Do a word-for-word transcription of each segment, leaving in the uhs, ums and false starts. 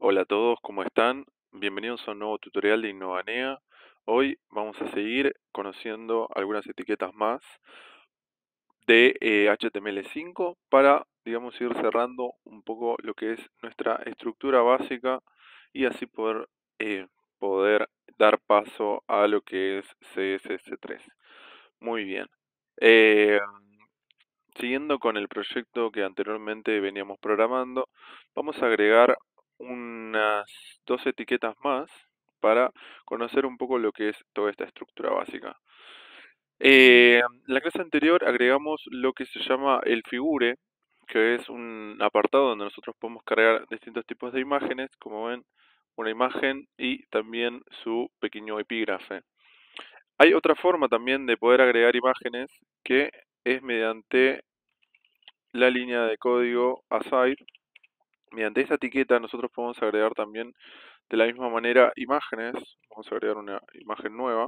Hola a todos, ¿cómo están? Bienvenidos a un nuevo tutorial de Innovanea. Hoy vamos a seguir conociendo algunas etiquetas más de eh, H T M L cinco para, digamos, ir cerrando un poco lo que es nuestra estructura básica y así poder, eh, poder dar paso a lo que es C S S tres. Muy bien. Eh, Siguiendo con el proyecto que anteriormente veníamos programando, vamos a agregar unas dos etiquetas más para conocer un poco lo que es toda esta estructura básica. Eh, en la clase anterior agregamos lo que se llama el figure, que es un apartado donde nosotros podemos cargar distintos tipos de imágenes, como ven, una imagen y también su pequeño epígrafe. Hay otra forma también de poder agregar imágenes que es mediante la línea de código aside. Mediante esta etiqueta nosotros podemos agregar también de la misma manera imágenes. Vamos a agregar una imagen nueva.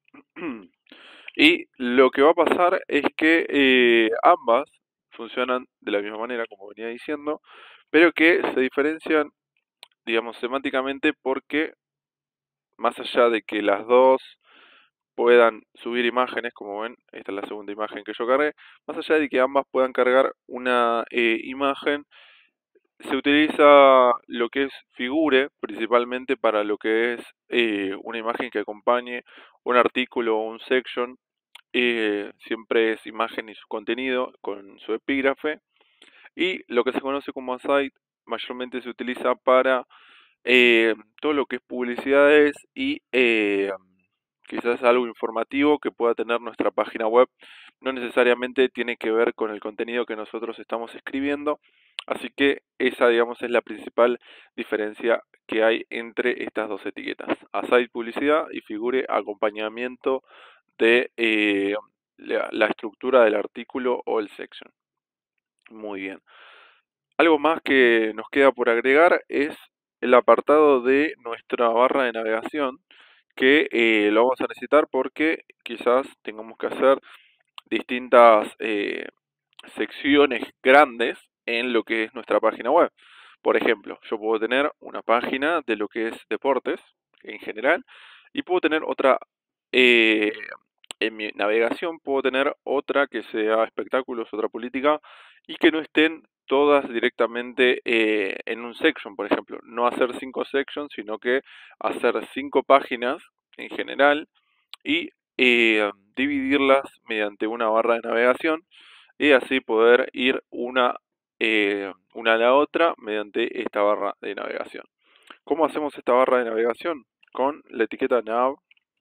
Y lo que va a pasar es que eh, ambas funcionan de la misma manera, como venía diciendo, pero que se diferencian, digamos, semánticamente porque más allá de que las dos puedan subir imágenes, como ven, esta es la segunda imagen que yo cargué, más allá de que ambas puedan cargar una eh, imagen, se utiliza lo que es figure, principalmente para lo que es eh, una imagen que acompañe un artículo o un section. Eh, siempre es imagen y su contenido con su epígrafe. Y lo que se conoce como aside mayormente se utiliza para eh, todo lo que es publicidades y eh, quizás algo informativo que pueda tener nuestra página web. No necesariamente tiene que ver con el contenido que nosotros estamos escribiendo, así que esa, digamos, es la principal diferencia que hay entre estas dos etiquetas: aside publicidad y figure acompañamiento de eh, la, la estructura del artículo o el section. Muy bien. Algo más que nos queda por agregar es el apartado de nuestra barra de navegación, que eh, lo vamos a necesitar porque quizás tengamos que hacer distintas eh, secciones grandes en lo que es nuestra página web. Por ejemplo, yo puedo tener una página de lo que es deportes en general y puedo tener otra, eh, en mi navegación puedo tener otra que sea espectáculos, otra política, y que no estén todas directamente eh, en un section, por ejemplo. No hacer cinco sections, sino que hacer cinco páginas en general y eh, dividirlas mediante una barra de navegación y así poder ir una, eh, una a la otra mediante esta barra de navegación. ¿Cómo hacemos esta barra de navegación? Con la etiqueta nav.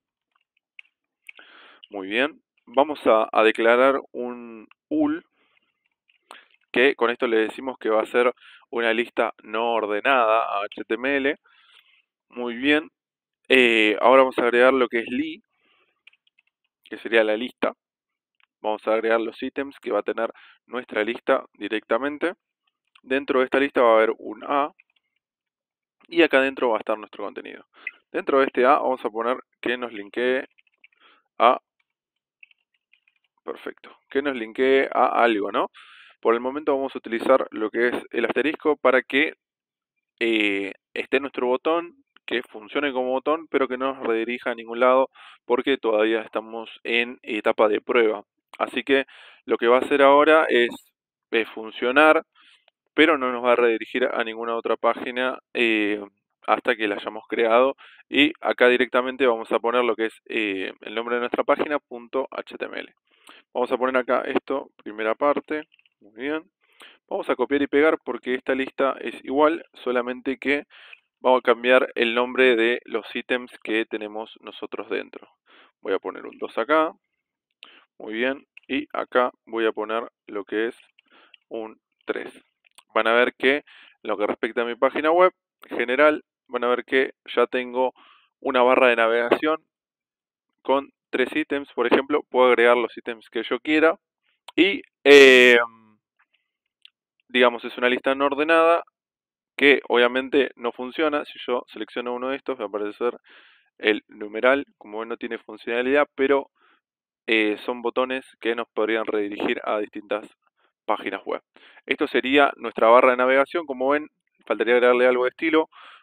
Muy bien. Vamos a, a declarar un U L, que con esto le decimos que va a ser una lista no ordenada a H T M L. Muy bien. Eh, ahora vamos a agregar lo que es li, que sería la lista. Vamos a agregar los ítems que va a tener nuestra lista directamente. Dentro de esta lista va a haber un A y acá dentro va a estar nuestro contenido. Dentro de este A vamos a poner que nos linkee a, perfecto, que nos linkee a algo, ¿no? Por el momento vamos a utilizar lo que es el asterisco para que eh, esté nuestro botón, que funcione como botón, pero que no nos redirija a ningún lado porque todavía estamos en etapa de prueba. Así que lo que va a hacer ahora es, es funcionar, pero no nos va a redirigir a ninguna otra página eh, hasta que la hayamos creado. Y acá directamente vamos a poner lo que es eh, el nombre de nuestra página, .html. Vamos a poner acá esto, primera parte, muy bien. Vamos a copiar y pegar porque esta lista es igual, solamente que vamos a cambiar el nombre de los ítems que tenemos nosotros dentro. Voy a poner un dos acá, muy bien, y acá voy a poner lo que es un tres. Van a ver que, en lo que respecta a mi página web general, van a ver que ya tengo una barra de navegación con tres ítems. Por ejemplo, puedo agregar los ítems que yo quiera y, eh, digamos, es una lista no ordenada que obviamente no funciona. Si yo selecciono uno de estos, va a aparecer el numeral. Como ven, no tiene funcionalidad, pero eh, son botones que nos podrían redirigir a distintas páginas web. Esto sería nuestra barra de navegación. Como ven, faltaría agregarle algo de estilo.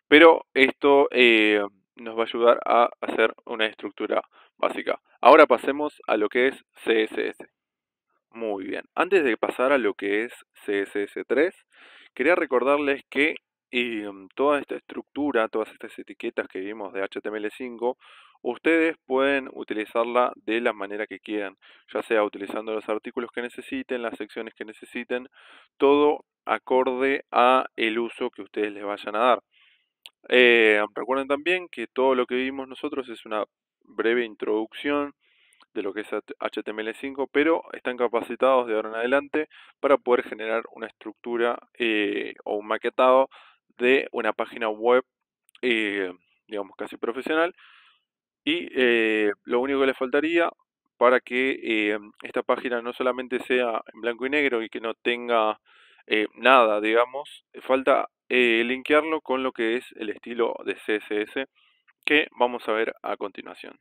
pero esto eh, nos va a ayudar a hacer una estructura básica. Ahora pasemos a lo que es C S S. Muy bien, antes de pasar a lo que es C S S tres, quería recordarles que eh, toda esta estructura, todas estas etiquetas que vimos de H T M L cinco, ustedes pueden utilizarla de la manera que quieran, ya sea utilizando los artículos que necesiten, las secciones que necesiten, todo acorde a el uso que ustedes les vayan a dar. Eh, recuerden también que todo lo que vimos nosotros es una breve introducción de lo que es H T M L cinco, pero están capacitados de ahora en adelante para poder generar una estructura eh, o un maquetado de una página web, eh, digamos, casi profesional. Y eh, lo único que les faltaría para que eh, esta página no solamente sea en blanco y negro y que no tenga eh, nada, digamos, falta eh, linkearlo con lo que es el estilo de C S S que vamos a ver a continuación.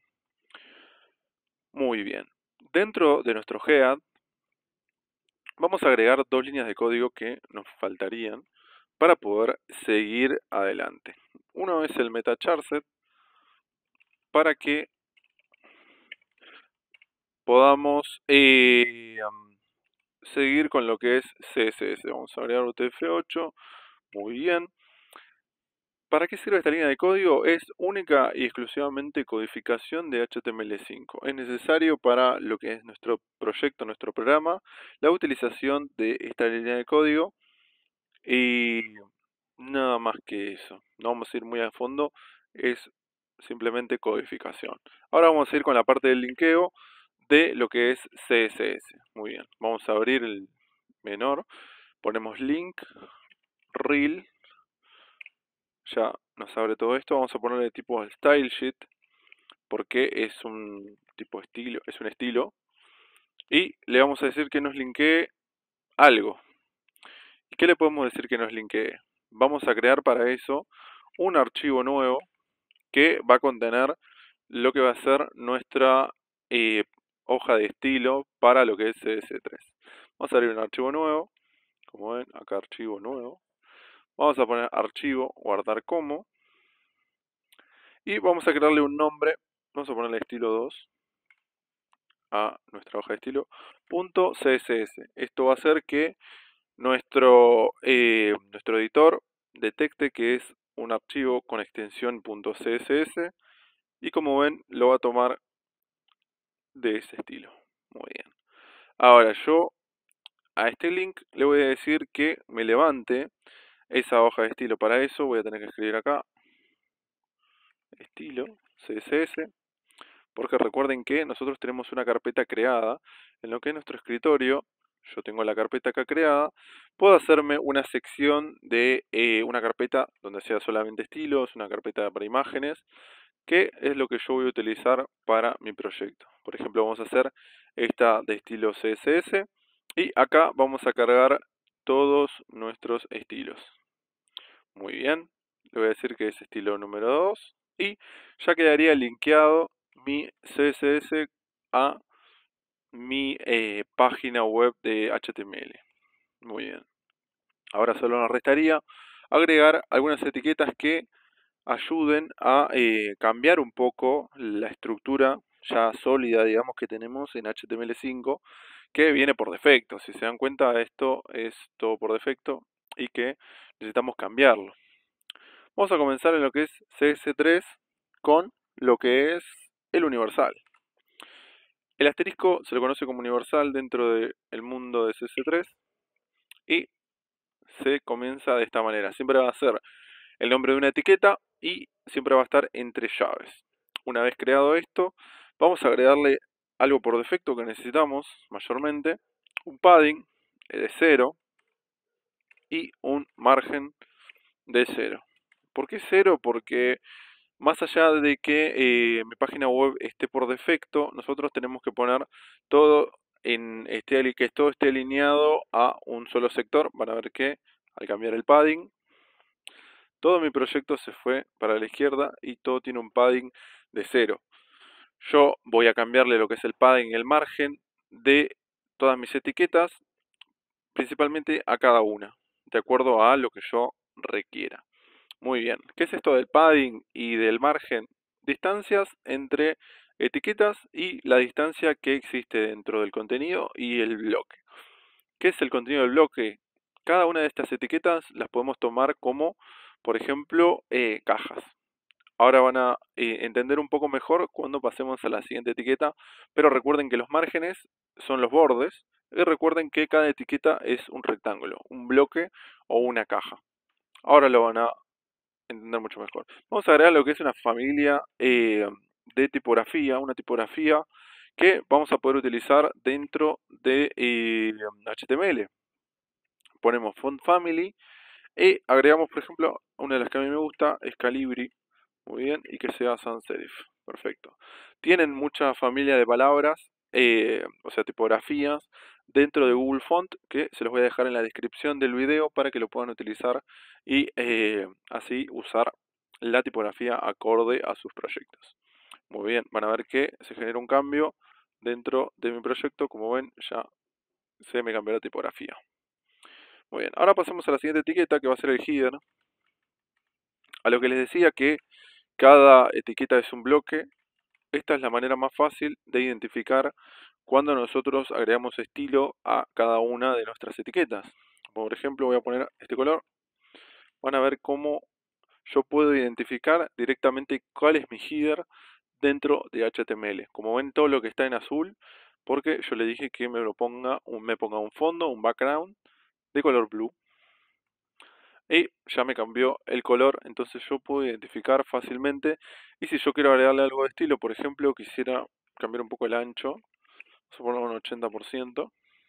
Muy bien. Dentro de nuestro head vamos a agregar dos líneas de código que nos faltarían para poder seguir adelante. Uno es el meta charset para que podamos eh, seguir con lo que es C S S. Vamos a agregar U T F ocho. Muy bien. ¿Para qué sirve esta línea de código? Es única y exclusivamente codificación de H T M L cinco. Es necesario para lo que es nuestro proyecto, nuestro programa, la utilización de esta línea de código y nada más que eso. No vamos a ir muy a fondo, es simplemente codificación. Ahora vamos a ir con la parte del linkeo de lo que es C S S. Muy bien, vamos a abrir el menor, ponemos link, rel. Ya nos abre todo esto. Vamos a ponerle tipo al style sheet porque es un tipo de estilo, es un estilo. Y le vamos a decir que nos linkee algo. ¿Y qué le podemos decir que nos linkee? Vamos a crear para eso un archivo nuevo que va a contener lo que va a ser nuestra eh, hoja de estilo para lo que es C S S tres. Vamos a abrir un archivo nuevo. Como ven, acá archivo nuevo. Vamos a poner archivo, guardar como. Y vamos a crearle un nombre, vamos a ponerle estilo dos a nuestra hoja de estilo, punto .css. Esto va a hacer que nuestro, eh, nuestro editor detecte que es un archivo con extensión .css y como ven lo va a tomar de ese estilo. Muy bien. Ahora yo a este link le voy a decir que me levante esa hoja de estilo. Para eso voy a tener que escribir acá estilo css. Porque recuerden que nosotros tenemos una carpeta creada en lo que es nuestro escritorio. Yo tengo la carpeta acá creada. Puedo hacerme una sección de eh, una carpeta donde sea solamente estilos, una carpeta para imágenes, que es lo que yo voy a utilizar para mi proyecto. Por ejemplo, vamos a hacer esta de estilo C S S y acá vamos a cargar todos nuestros estilos. Muy bien, le voy a decir que es estilo número dos y ya quedaría linkeado mi C S S a mi eh, página web de H T M L. Muy bien. Ahora solo nos restaría agregar algunas etiquetas que ayuden a eh, cambiar un poco la estructura ya sólida, digamos, que tenemos en H T M L cinco, que viene por defecto. Si se dan cuenta, esto es todo por defecto y que necesitamos cambiarlo. Vamos a comenzar en lo que es C S tres con lo que es el universal. El asterisco se lo conoce como universal dentro del mundo de C S tres y se comienza de esta manera. Siempre va a ser el nombre de una etiqueta y siempre va a estar entre llaves. Una vez creado esto, vamos a agregarle algo por defecto que necesitamos mayormente, un padding de cero y un margen de cero. ¿Por qué cero? Porque más allá de que eh, mi página web esté por defecto, nosotros tenemos que poner todo en este, que todo esté alineado a un solo sector. Van a ver que al cambiar el padding, todo mi proyecto se fue para la izquierda y todo tiene un padding de cero. Yo voy a cambiarle lo que es el padding y el margen de todas mis etiquetas, principalmente a cada una, de acuerdo a lo que yo requiera. Muy bien. ¿Qué es esto del padding y del margen? Distancias entre etiquetas y la distancia que existe dentro del contenido y el bloque. ¿Qué es el contenido del bloque? Cada una de estas etiquetas las podemos tomar como, por ejemplo, eh, cajas. Ahora van a eh, entender un poco mejor cuando pasemos a la siguiente etiqueta, pero recuerden que los márgenes son los bordes y recuerden que cada etiqueta es un rectángulo, un bloque o una caja. Ahora lo van a entender mucho mejor. Vamos a agregar lo que es una familia eh, de tipografía, una tipografía que vamos a poder utilizar dentro de eh, H T M L. Ponemos font family y agregamos, por ejemplo, una de las que a mí me gusta es Calibri, muy bien, y que sea sans serif, perfecto. Tienen mucha familia de palabras, eh, o sea, tipografías, dentro de Google Font, que se los voy a dejar en la descripción del video para que lo puedan utilizar y eh, así usar la tipografía acorde a sus proyectos. Muy bien, van a ver que se genera un cambio dentro de mi proyecto, como ven, ya se me cambió la tipografía. Muy bien, ahora pasamos a la siguiente etiqueta que va a ser el header. A lo que les decía que cada etiqueta es un bloque, esta es la manera más fácil de identificar cuando nosotros agregamos estilo a cada una de nuestras etiquetas. Por ejemplo, voy a poner este color. Van a ver cómo yo puedo identificar directamente cuál es mi header dentro de H T M L. Como ven, todo lo que está en azul, porque yo le dije que me lo ponga, un, me ponga un fondo, un background de color blue. Y ya me cambió el color, entonces yo puedo identificar fácilmente. Y si yo quiero agregarle algo de estilo, por ejemplo, quisiera cambiar un poco el ancho, vamos a poner un ochenta por ciento.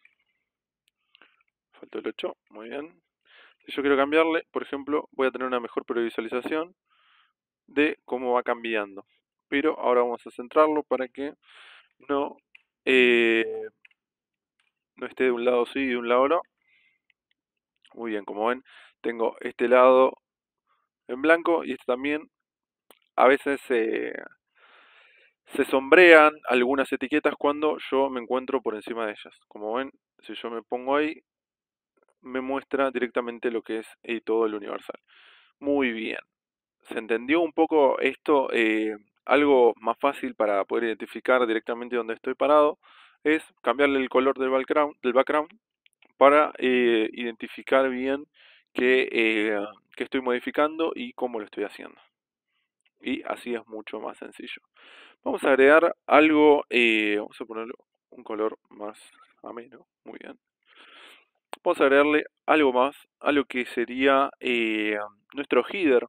Faltó el ocho, muy bien. Si yo quiero cambiarle, por ejemplo, voy a tener una mejor previsualización de cómo va cambiando. Pero ahora vamos a centrarlo para que no, eh, no esté de un lado sí y de un lado no. Muy bien, como ven, tengo este lado en blanco y este también. A veces eh, se sombrean algunas etiquetas cuando yo me encuentro por encima de ellas. Como ven, si yo me pongo ahí, me muestra directamente lo que es eh, todo el universal. Muy bien. ¿Se entendió un poco esto? Eh, algo más fácil para poder identificar directamente dónde estoy parado es cambiarle el color del background, del background para eh, identificar bien qué, eh, qué estoy modificando y cómo lo estoy haciendo. Y así es mucho más sencillo. Vamos a agregar algo, eh, vamos a ponerle un color más ameno, muy bien. Vamos a agregarle algo más a lo que sería eh, nuestro header,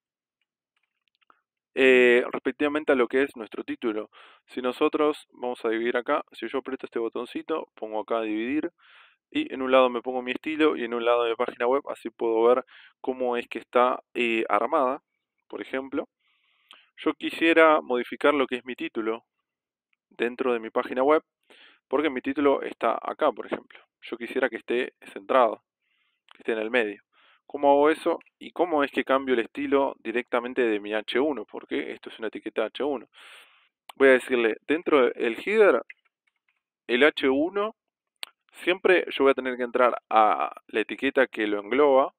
eh, respectivamente a lo que es nuestro título. Si nosotros, vamos a dividir acá, si yo aprieto este botoncito, pongo acá dividir, y en un lado me pongo mi estilo y en un lado de mi página web, así puedo ver cómo es que está eh, armada, por ejemplo. Yo quisiera modificar lo que es mi título dentro de mi página web, porque mi título está acá, por ejemplo. Yo quisiera que esté centrado, que esté en el medio. ¿Cómo hago eso? ¿Y cómo es que cambio el estilo directamente de mi H uno? Porque esto es una etiqueta H uno. Voy a decirle, dentro del header, el H uno, siempre yo voy a tener que entrar a la etiqueta que lo engloba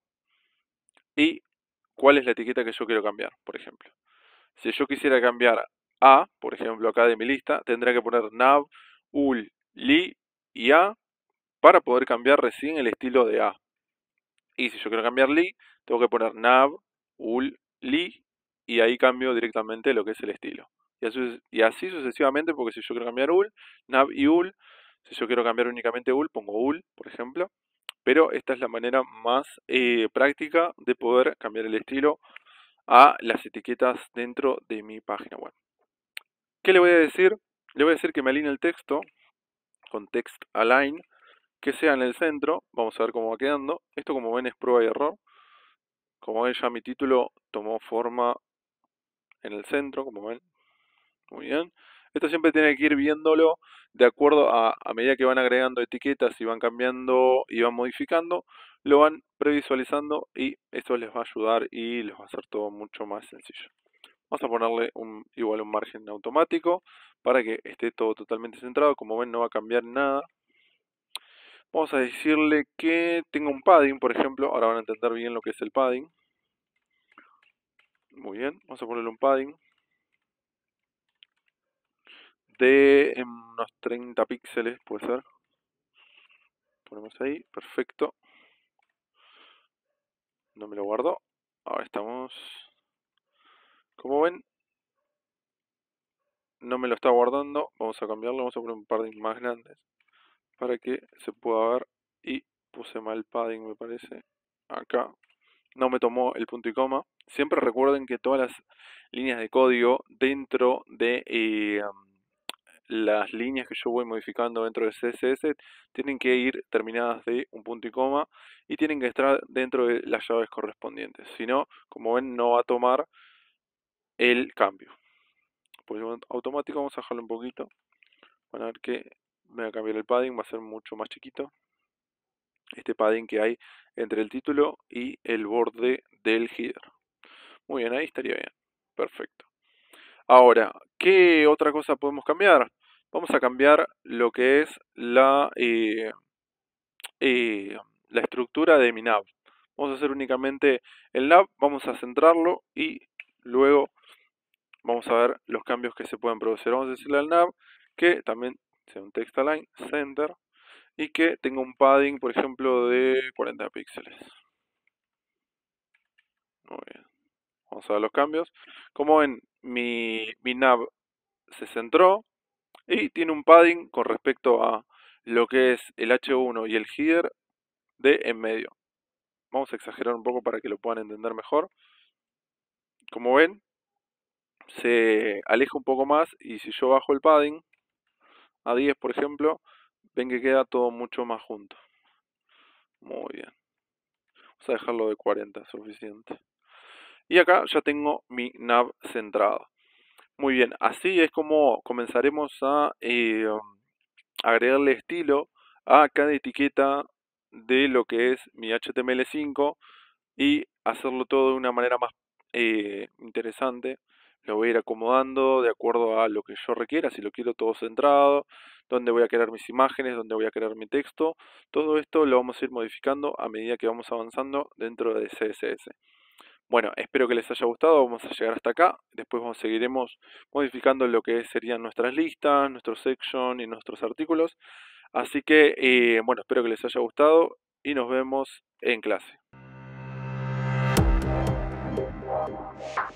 y cuál es la etiqueta que yo quiero cambiar, por ejemplo. Si yo quisiera cambiar A, por ejemplo, acá de mi lista, tendría que poner nav, ul, li y a para poder cambiar recién el estilo de A. Y si yo quiero cambiar li, tengo que poner nav, ul, li y ahí cambio directamente lo que es el estilo. Y así, y así sucesivamente, porque si yo quiero cambiar ul, nav y ul, si yo quiero cambiar únicamente ul, pongo ul, por ejemplo. Pero esta es la manera más eh, práctica de poder cambiar el estilo a las etiquetas dentro de mi página web. ¿Qué le voy a decir? Le voy a decir que me alinee el texto con text align, que sea en el centro. Vamos a ver cómo va quedando. Esto, como ven, es prueba y error. Como ven, ya mi título tomó forma en el centro, como ven. Muy bien. Esto siempre tiene que ir viéndolo de acuerdo a, a medida que van agregando etiquetas y van cambiando y van modificando, lo van previsualizando y esto les va a ayudar y les va a hacer todo mucho más sencillo. Vamos a ponerle un, igual un margen automático para que esté todo totalmente centrado. Como ven, no va a cambiar nada. Vamos a decirle que tenga un padding, por ejemplo. Ahora van a entender bien lo que es el padding. Muy bien, vamos a ponerle un padding de em, unos treinta píxeles, puede ser. Ponemos ahí, perfecto. No me lo guardó. Ahora estamos. Como ven, no me lo está guardando. Vamos a cambiarlo, vamos a poner un padding más grande para que se pueda ver. Y puse mal padding, me parece. Acá. No me tomó el punto y coma. Siempre recuerden que todas las líneas de código dentro de eh, las líneas que yo voy modificando dentro de C S S tienen que ir terminadas de un punto y coma y tienen que estar dentro de las llaves correspondientes. Si no, como ven, no va a tomar el cambio. Por automático vamos a bajarlo un poquito. Van a ver que me va a cambiar el padding, va a ser mucho más chiquito. Este padding que hay entre el título y el borde del header. Muy bien, ahí estaría bien. Perfecto. Ahora, ¿qué otra cosa podemos cambiar? Vamos a cambiar lo que es la, eh, eh, la estructura de mi nav. Vamos a hacer únicamente el nav, vamos a centrarlo y luego vamos a ver los cambios que se pueden producir. Vamos a decirle al nav que también sea un text align center y que tenga un padding, por ejemplo, de cuarenta píxeles. Muy bien. Vamos a ver los cambios. Como ven, mi, mi nav se centró y tiene un padding con respecto a lo que es el hache uno y el header de en medio. Vamos a exagerar un poco para que lo puedan entender mejor. Como ven, se aleja un poco más y si yo bajo el padding a diez, por ejemplo, ven que queda todo mucho más junto. Muy bien. Vamos a dejarlo de cuarenta, suficiente. Y acá ya tengo mi nav centrada. Muy bien, así es como comenzaremos a eh, agregarle estilo a cada etiqueta de lo que es mi H T M L cinco y hacerlo todo de una manera más eh, interesante. Lo voy a ir acomodando de acuerdo a lo que yo requiera, si lo quiero todo centrado, dónde voy a querer mis imágenes, dónde voy a querer mi texto. Todo esto lo vamos a ir modificando a medida que vamos avanzando dentro de C S S. Bueno, espero que les haya gustado, vamos a llegar hasta acá, después vamos, seguiremos modificando lo que serían nuestras listas, nuestros sections y nuestros artículos. Así que, eh, bueno, espero que les haya gustado y nos vemos en clase.